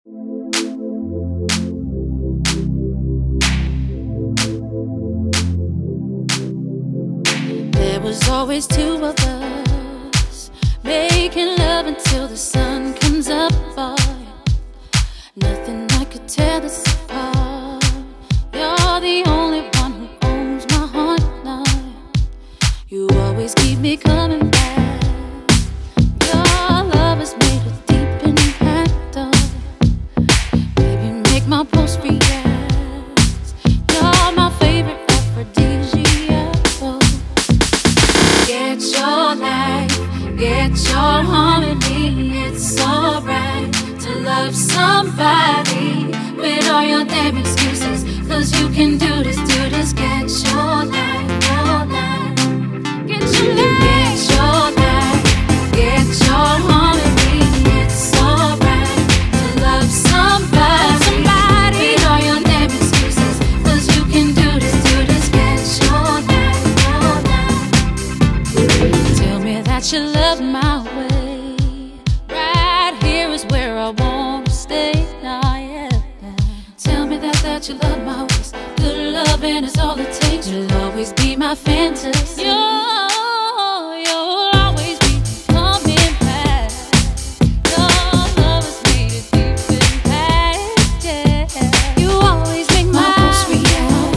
There was always two of us, making love until the sun comes up, boy. Nothing that could tear us apart. You're the only one who owns my heart now. You always keep me coming back. Your love has made a deep impact, baby, make my pulse react. You're my favorite aphrodisiac. Get your life, get your harmony. It's alright to love somebody with all your damn excuses, 'cause you can do this, do this. Get your life, your life. Get your life, get your life, get your harmony. It's alright to love somebody with all your damn excuses, 'cause you can do this, do this. Get your life, your life. Tell me that you love my way. Right here is where I want to stay now, yeah. Tell me that you love my ways. Good loving is all it takes. You'll always be my fantasy. You'll always be coming back. Your love has made a deep impact, yeah. You always make my pulse react.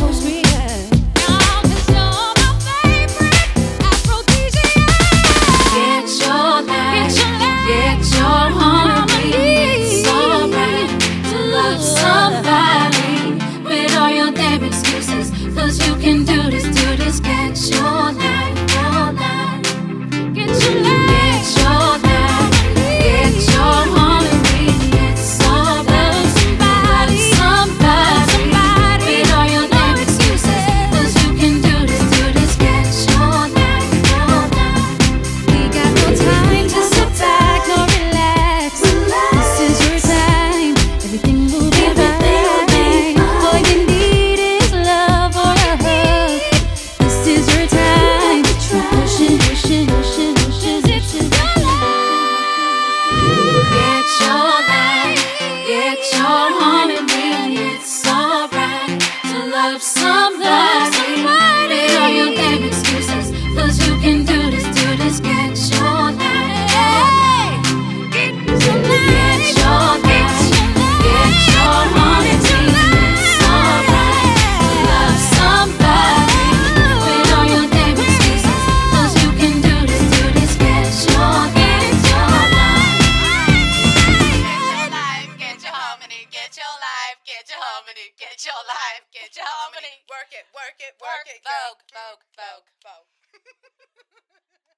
Now 'cause you're my favorite aphrodisiac. Get your life, get your harmony. It's alright to love somebody with all your damn excuses, 'cause you can do this, do this. Get your life, your life. Get your life, get your life, get your harmony. It's alright to love somebody with all your damn excuses, 'cause you can do this, do this. Get your life, your life. We got no time to sit back nor relax. This is your time, everything will be fine. All you need is love or a hug. This is your time. Keep pushing, pushing, pushing, pushing. It's your life. Get your life, get your harmony. It's alright to love somebody with all your damn excuses, 'cause you can do this, do this. Get your life, get your life, get your life, get your harmony. It's alright to love somebody with all your damn excuses, 'cause you can do this, do this. Get your life, your life. Get your harmony, get your life, get your harmony, get your life, get your harmony. Work it, work it, work it. Vogue, vogue, vogue, vogue.